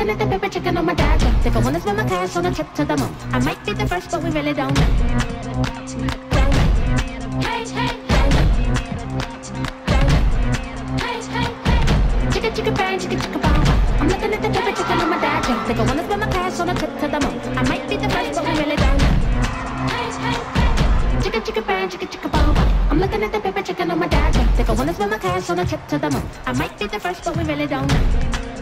looking at the paper, checking on my dad. Think I wanna spend my cash on a trip to the moon. I might be the first, but we really don't know. Hey, hey, hey. Hey, hey, hey. Chicka, chicka, bang, chicka, chicka, bang. I'm looking at the paper, checking on my dad. Think I wanna spend my cash on a trip to the moon. I might be the first, but we really don't know. Hey, hey, hey. Chicka, chicka, bang, chicka, chicka, bang. I'm looking at the paper, checking on my dad. Think I wanna spend my cash on a trip to the moon. I might be the first, but we really don't know.